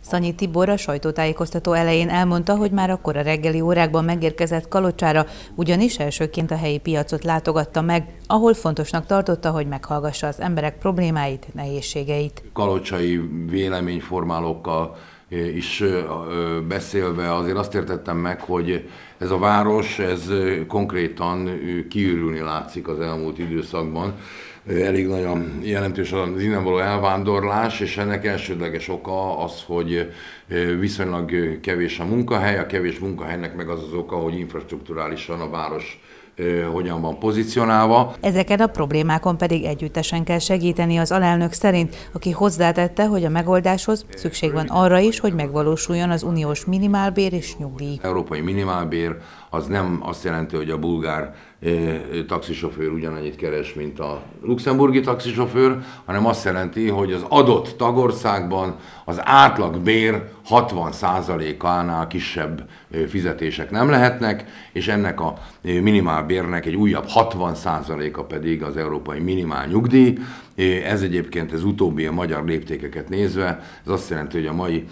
Szanyi Tibor a sajtótájékoztató elején elmondta, hogy már akkor a reggeli órákban megérkezett Kalocsára, ugyanis elsőként a helyi piacot látogatta meg, ahol fontosnak tartotta, hogy meghallgassa az emberek problémáit, nehézségeit. Kalocsai véleményformálókkal is beszélve azért azt értettem meg, hogy ez a város, ez konkrétan kiürülni látszik az elmúlt időszakban. Elég nagyon jelentős az innen való elvándorlás, és ennek elsődleges oka az, hogy viszonylag kevés a munkahely, a kevés munkahelynek meg az oka, hogy infrastrukturálisan a város hogyan van pozícionálva. Ezeken a problémákon pedig együttesen kell segíteni az alelnök szerint, aki hozzátette, hogy a megoldáshoz szükség van arra is, hogy megvalósuljon az uniós minimálbér és nyugdíj. Az európai minimálbér az nem azt jelenti, hogy a bulgár taxisofőr ugyanannyit keres, mint a luxemburgi taxisofőr, hanem azt jelenti, hogy az adott tagországban az átlagbér 60%-ánál kisebb fizetések nem lehetnek, és ennek a minimálbérnek egy újabb 60%-a pedig az európai minimál nyugdíj. Ez egyébként az utóbbi a magyar léptékeket nézve, ez azt jelenti, hogy a mai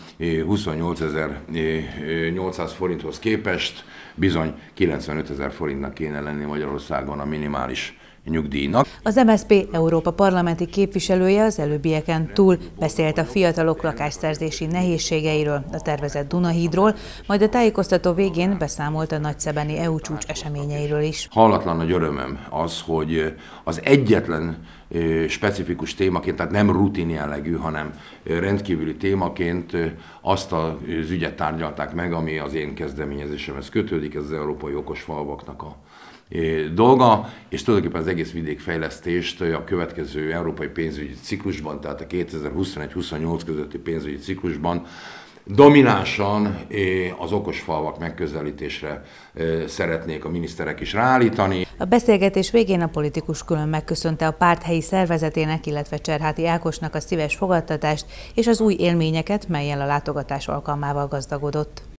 28.800 forinthoz képest bizony 95.000 forintnak kéne lenni Magyarországon a minimális nyugdíjnak. Az MSZP Európa parlamenti képviselője az előbbieken túl beszélt a fiatalok lakásszerzési nehézségeiről, a tervezett Dunahídról, majd a tájékoztató végén beszámolt a nagyszebeni EU csúcs eseményeiről is. Hallatlan nagy örömöm az, hogy az egyetlen specifikus témaként, tehát nem rutin jellegű, hanem rendkívüli témaként azt az ügyet tárgyalták meg, ami az én kezdeményezésemhez kötődik, ez az európai okosfalvaknak a dolga, és tulajdonképpen az egész vidékfejlesztést a következő európai pénzügyi ciklusban, tehát a 2021-28 közötti pénzügyi ciklusban dominánsan az okosfalvak megközelítésre szeretnék a miniszterek is ráállítani. A beszélgetés végén a politikus külön megköszönte a párt helyi szervezetének, illetve Cserháti Ákosnak a szíves fogadtatást és az új élményeket, mellyel a látogatás alkalmával gazdagodott.